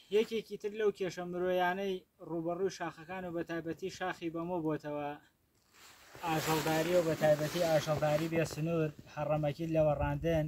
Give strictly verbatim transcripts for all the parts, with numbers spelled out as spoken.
یەکێکی تر لەو کێشە مرۆیانەی ڕوبەڕووی شاخەکان و بە تایبەتی شاخی بەمۆ بۆتەوە ئاژەڵداری و بە تایبەتی ئاژەڵداری بێ سنوور هەڕەمەکی لەوەڕاندن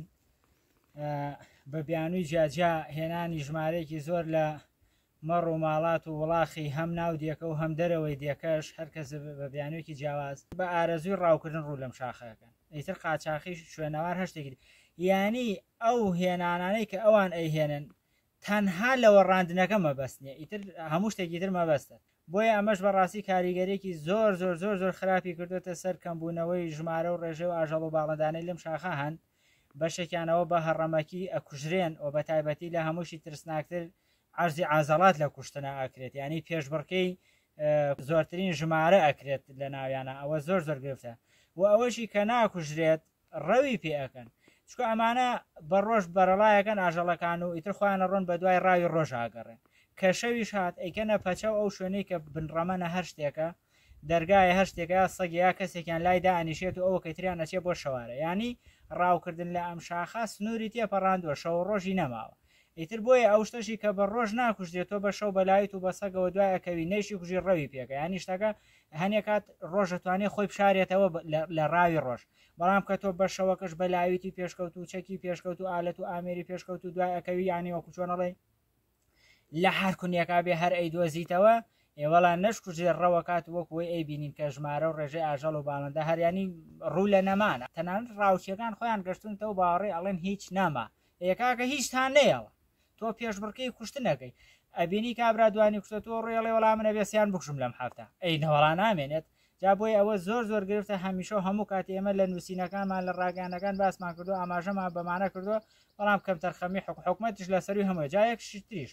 بە بیانووی جیاجیا هێنانی ژمارەیەکی زۆر لە مەڕ و ماڵات و وڵاخی هەم ناو دیەکە و هەم دەرەوەی دیەکەش هەرکەس بە بیانوویەکی جیاواز بە ئارەزوی ڕاوکردن ڕوو لەم شاخەکەن ئیتر قاچاقی شوێنەوار هەشتێکی یانی ئەو هێنانانەی کە ئەوان ئەیهێنن تەنها لەوە ڕاندنەکە مەبەستنیە ئیتر هەموو شتێکی تر مەبەستە بۆیە ئەمەش بەڕاستی کاریگەرێکی زۆر زۆر زۆر زۆر خراپی کردوتە سەر کەمبوونەوەی ژمارە و ڕێژێ و ئاژەڵ و باڵندانەی لەم شاخە هەن بەشێکیانەوە بە هەڕەمەکی ئەکوژرێن و بە تایبەتی لە هەمووشی ترسناکتر عەرزی عازەڵات لە کوشتنە ئەکرێت ینی پێشبڕکەی زۆرترین ژمارە ئەکرێت لە ناویانە ئەوە زۆر زۆر گرفتە و ئەوەشی کە ناکوژرێت ڕەوی پێ ئەەکەن چکە ئەمانە بە ڕۆژ بەرەڵایەکەن ئاژەڵەکان و ئیتر خۆیانە ڕۆن بە دوای ڕاوی ڕۆژ ئاگەڕێن کە شەویش هات ئەیکەنە پەچە ئەو شوێنەی کە بنڕەمەنە هەر شتێکە دەرگایە هەر شتێکە سەگیا کەسێکیان لای دائنیشێت و ئەوە کەیتریان نەچێ بۆ شەوارە ینی ڕاوکردن لە ئەم شاخە سنووری تێپەڕاندووە شەو ڕۆژی نەماوە ئیتر بۆیە ئەو شتەشی کە بە ڕۆژ ناکوژدێتەوە بە شەو بەلایت و بە سەگەوە دوای ئەکەوی نەیشی کوژی ڕەوی پێکە ینی شتەکە هەنێک کات ڕۆژەتوانێت خۆی بشارێتەوە لە ڕاوی ڕۆژ بەڵام کە تۆ بە شەوەکەش بەلاویتی پێشکەوت و چەکی پێشکەوت و ئالەت و ئامێری پێشکەوت و دوای ئەکەوی ینی وەکو چۆنەڵێ لە هەر کونیەکە بێ هەر ئەیدۆزیتەوە ئێوەڵان نەشکوژێ ڕەوە کات وەکوی ئەی بینین کە ژمارە و ڕێژەی ئاژەڵ و باڵندە هەریانی ڕوو لە نەمانە تەنانەت ڕاوچیەکان خۆیان گەشتونەوە باوەڕێ ئەڵێن هیچ نەما یەکاکە هیچتان نەیەڵە تۆ پێشبڕکەی کوشتنەکەی ئەبینی کابرا دوانی کوشتە تۆ ڕێڵێ وەڵام منە بێسییان بکوشم لەم هەفتە ئەی نەوەڵا نامێنێت جا بۆی ئەوە زۆر زۆر گرفتە هەمیشە هەموو کاتی ئێمە لە نووسینەکانمان لە ڕاگەانەکان باسمان کردو ئاماژەمان بەمانە کردووە بەڵام کەم تەرخەمی حکومەتیش لەسەروی هەموو جایەکشی تریش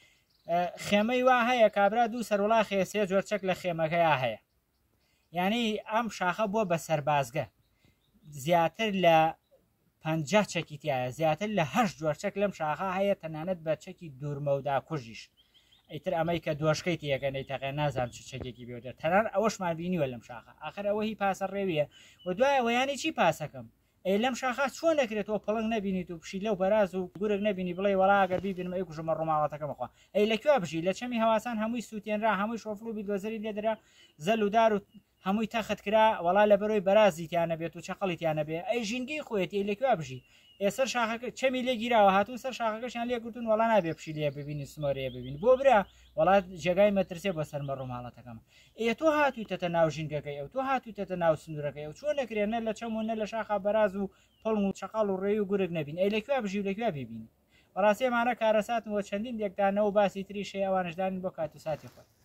خێمەی وا هەیە کابرا دوو سەروڵاخی سێ جۆر چەک لە خێمەکەیا هەیە ینی ئەم شاخە بووە بە سەربازگە زیاتر لە پەنجا چەکی تایە زیاتر لە هەشت جۆر چەک لەم شاخە هەیە تەنانەت بە چەکی دوورمەودا کوژیش ئیتر ئەمەی کە دۆشکەی تیەکەنەی تەقێ نازانم چ چەکێکی بێدە تەنان ئەوەشمان بینیوە لەم شاخە ئاخر ئەوە هی پاسە ڕێویە و دوای وەیانی چی پاسەکەم ئەی لەم شاخە چۆن دەکرێتەوە پڵنگ نبینیت و پشی لەو بەراز و گورگ نبینی بڵێ وەڵاگەر بیبینم ئەی کوژمە ڕۆماڵەتەکە بخوا ئەی لەکوێ بژی لە چەمی هەواسان هەمووی سووتێنرا هەمووی شۆفڵ و بیدۆزەری لێدرا زەل و دار و هەمووی تەخت کرا وەڵا لە بەرەوەی بەرازیتیانە بێت و چقەڵیتیانە بێ ئەی ژینگەی خۆیەتی لەکوێ بژی ئێسەر شاخەکە چەمی لێ گیراوە هاتوو سەر شاخەکەشیان لێ گوتون وەڵا نابێ پشی لێ ببینی سمۆرەیە ببینی بۆ برا وڵات جێگای مەترسێ بۆ سەرمە ڕۆماڵەتەکەم ئێ تۆ هاتوویتەتە ناو ژینگەکەی ئەو تۆ هاتوویتەتە ناو سنوورەکەی ئەو چۆن نەکرێنە لە چەم و نە لە شاخە بەراز و پڵم و چقەڵ و ڕێی و گورگ نەبین ئەی لەکوێ بژی و لەکوێ ببینی بەڕاستیمانە کارەساتن بۆ چەندین دێکدانەوە باسی تریشێ ئەوانشدانی بۆ کات و ساتی خۆت